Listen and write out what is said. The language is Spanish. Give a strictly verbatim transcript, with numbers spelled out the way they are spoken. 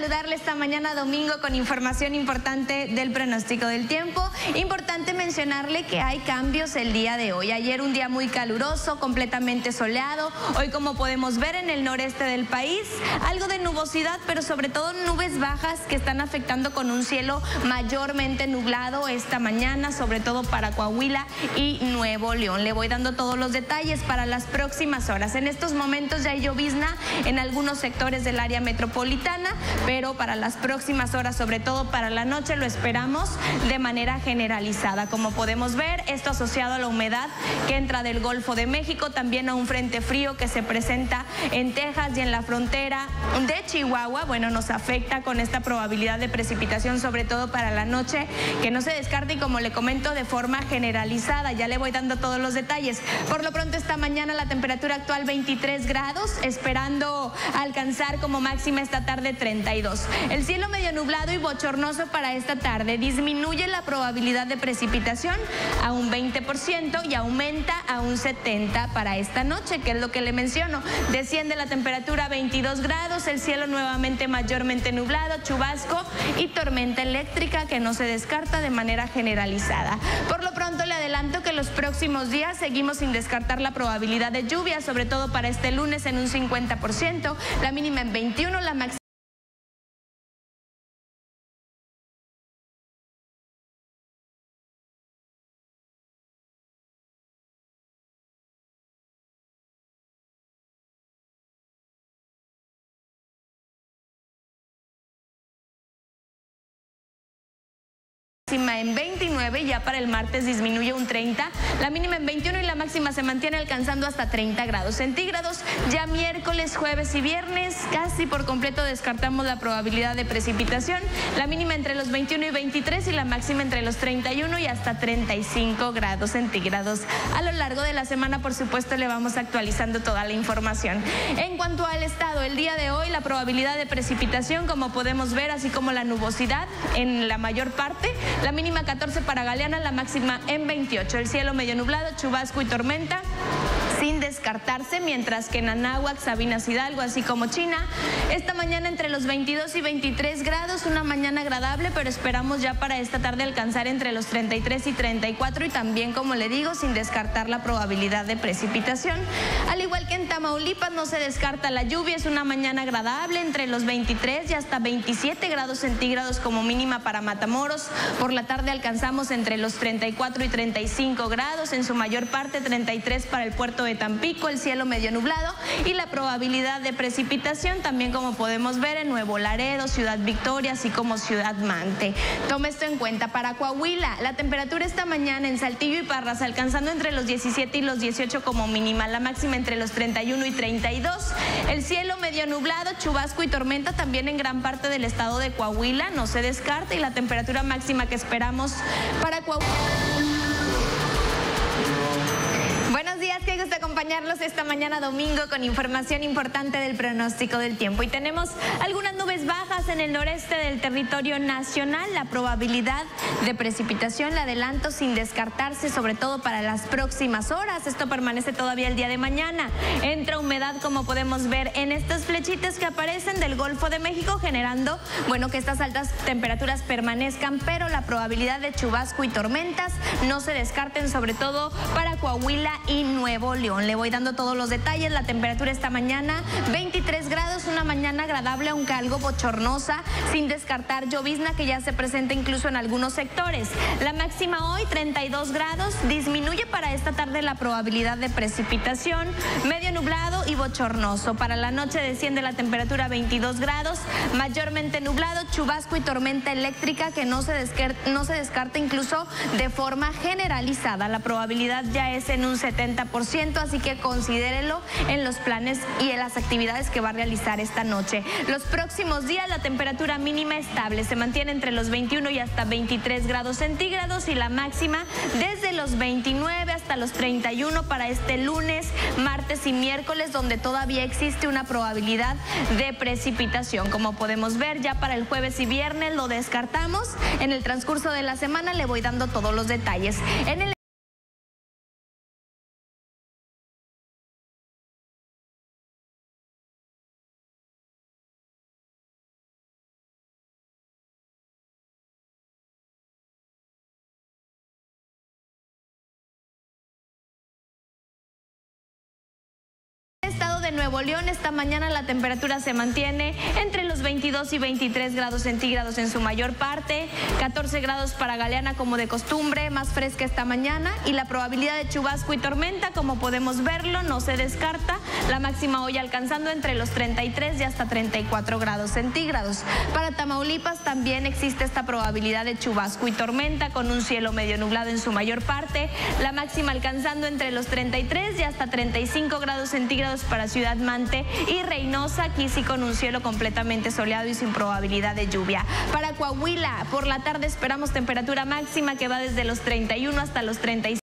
saludarle esta mañana domingo con información importante del pronóstico del tiempo. Importante mencionarle que hay cambios el día de hoy. Ayer un día muy caluroso, completamente soleado. Hoy, como podemos ver en el noreste del país, algo de nubosidad, pero sobre todo nubes bajas que están afectando con un cielo mayormente nublado esta mañana, sobre todo para Coahuila y Nuevo León. Le voy dando todos los detalles para las próximas horas. En estos momentos ya hay llovizna en algunos sectores del área metropolitana, pero para las próximas horas, sobre todo para la noche, lo esperamos de manera generalizada. Como podemos ver, esto asociado a la humedad que entra del Golfo de México, también a un frente frío que se presenta en Texas y en la frontera de Chihuahua. Bueno, nos afecta con esta probabilidad de precipitación, sobre todo para la noche, que no se descarte, y como le comento, de forma generalizada. Ya le voy dando todos los detalles. Por lo pronto, esta mañana la temperatura actual veintitrés grados, esperando alcanzar como máxima esta tarde treinta y dos. El cielo medio nublado y bochornoso para esta tarde. Disminuye la probabilidad de precipitación a un veinte por ciento y aumenta a un setenta por ciento para esta noche, que es lo que le menciono. Desciende la temperatura a veintidós grados, el cielo nuevamente mayormente nublado, chubasco y tormenta eléctrica que no se descarta de manera generalizada. Por lo pronto, le adelanto que los próximos días seguimos sin descartar la probabilidad de lluvia, sobre todo para este lunes en un cincuenta por ciento, la mínima en veintiuno, la máxima en veintinueve, ya para el martes disminuye un treinta, la mínima en veintiuno y la máxima se mantiene alcanzando hasta treinta grados centígrados. Ya miércoles, jueves y viernes casi por completo descartamos la probabilidad de precipitación, la mínima entre los veintiuno y veintitrés y la máxima entre los treinta y uno y hasta treinta y cinco grados centígrados. A lo largo de la semana, por supuesto, le vamos actualizando toda la información. En cuanto al estado, el día de hoy la probabilidad de precipitación, como podemos ver, así como la nubosidad en la mayor parte, la mínima catorce para Galeana, la máxima en veintiocho. El cielo medio nublado, chubasco y tormenta sin descartarse, mientras que en Anáhuac, Sabinas Hidalgo, así como China, esta mañana entre los veintidós y veintitrés grados, una mañana agradable, pero esperamos ya para esta tarde alcanzar entre los treinta y tres y treinta y cuatro, y también, como le digo, sin descartar la probabilidad de precipitación. Al igual que en Tamaulipas, no se descarta la lluvia, es una mañana agradable entre los veintitrés y hasta veintisiete grados centígrados como mínima para Matamoros. Por la tarde alcanzamos entre los treinta y cuatro y treinta y cinco grados, en su mayor parte treinta y tres para el puerto de Tampico, el cielo medio nublado y la probabilidad de precipitación también, como podemos ver, en Nuevo Laredo, Ciudad Victoria, así como Ciudad Mante. Tome esto en cuenta. Para Coahuila, la temperatura esta mañana en Saltillo y Parras alcanzando entre los diecisiete y los dieciocho como mínima, la máxima entre los treinta y uno y treinta y dos. El cielo medio nublado, chubasco y tormenta también en gran parte del estado de Coahuila, no se descarta, y la temperatura máxima que esperamos para Coahuila. Buenos días, qué gusto acompañarlos esta mañana domingo con información importante del pronóstico del tiempo. Y tenemos algunas nubes bajas en el noreste del territorio nacional. La probabilidad de precipitación, la adelanto, sin descartarse, sobre todo para las próximas horas. Esto permanece todavía el día de mañana. Entra humedad, como podemos ver en estas flechitas que aparecen del Golfo de México, generando, bueno, que estas altas temperaturas permanezcan, pero la probabilidad de chubasco y tormentas no se descarten, sobre todo para Coahuila y Nuevo León. Le voy dando todos los detalles. La temperatura esta mañana veintitrés grados, una mañana agradable aunque algo bochornosa, sin descartar llovizna que ya se presenta incluso en algunos sectores. La máxima hoy treinta y dos grados, disminuye para esta tarde la probabilidad de precipitación, medio nublado y bochornoso. Para la noche desciende la temperatura a veintidós grados, mayormente nublado, chubasco y tormenta eléctrica que no se descarta, no se descarta incluso de forma generalizada. La probabilidad ya es en un setenta por ciento, así que considérelo en los planes y en las actividades que va a realizar esta noche. Los próximos días la temperatura mínima estable, se mantiene entre los veintiuno y hasta veintitrés grados centígrados, y la máxima desde los veintinueve hasta los treinta y uno para este lunes, martes y miércoles, donde todavía existe una probabilidad de precipitación. Como podemos ver, ya para el jueves y viernes lo descartamos. En el transcurso de la semana le voy dando todos los detalles. En el de Nuevo León, esta mañana la temperatura se mantiene entre los veintidós y veintitrés grados centígrados en su mayor parte, catorce grados para Galeana como de costumbre, más fresca esta mañana, y la probabilidad de chubasco y tormenta, como podemos verlo, no se descarta, la máxima hoy alcanzando entre los treinta y tres y hasta treinta y cuatro grados centígrados. Para Tamaulipas también existe esta probabilidad de chubasco y tormenta con un cielo medio nublado en su mayor parte, la máxima alcanzando entre los treinta y tres y hasta treinta y cinco grados centígrados para Ciudad Mante y Reynosa, aquí sí con un cielo completamente soleado y sin probabilidad de lluvia. Para Coahuila, por la tarde esperamos temperatura máxima que va desde los treinta y uno hasta los treinta y cinco.